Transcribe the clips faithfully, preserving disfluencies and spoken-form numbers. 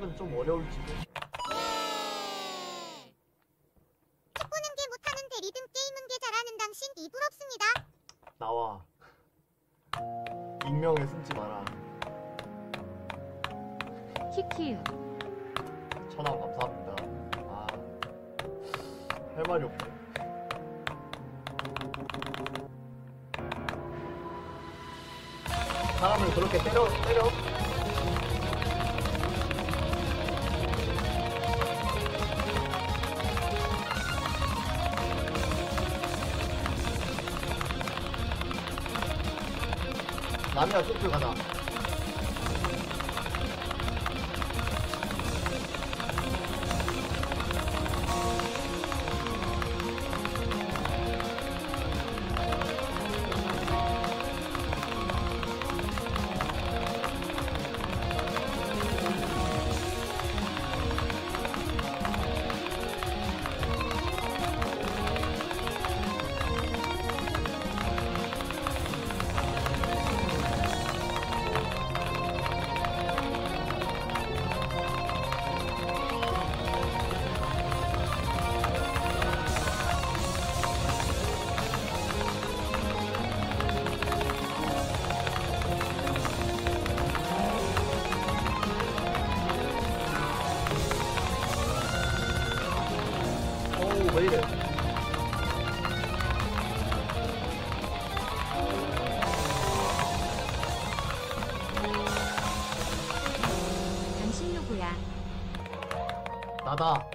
십구는 좀 어려울지도. 축구는 게 못하는데 리듬 게임은 게 잘하는 당신 이부럽습니다. 나와. 익명에 숨지 마라. 키키유. 천원 감사합니다. 아, 할 말이 없네. 사람을 그렇게 때려, 때려? 남이야, 숲을 가자. 오, 왜 이래? 당신 누구야? 나다.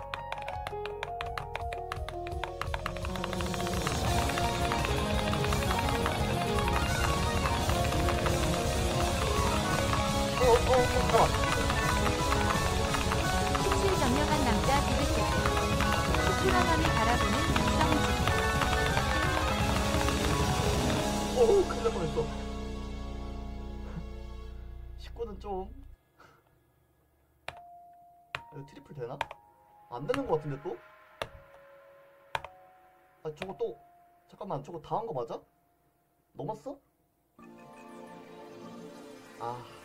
어, 어, 어, 잠깐만. 십칠 정령한 남자 비비세트. 피방함이 바라보는 박성지. 오, 큰일 날 뻔했어. 십구는 좀. 이거 트리플 되나? 안 되는 것 같은데 또? 아, 저거 또. 잠깐만, 저거 다 한 거 맞아? 넘었어? 아.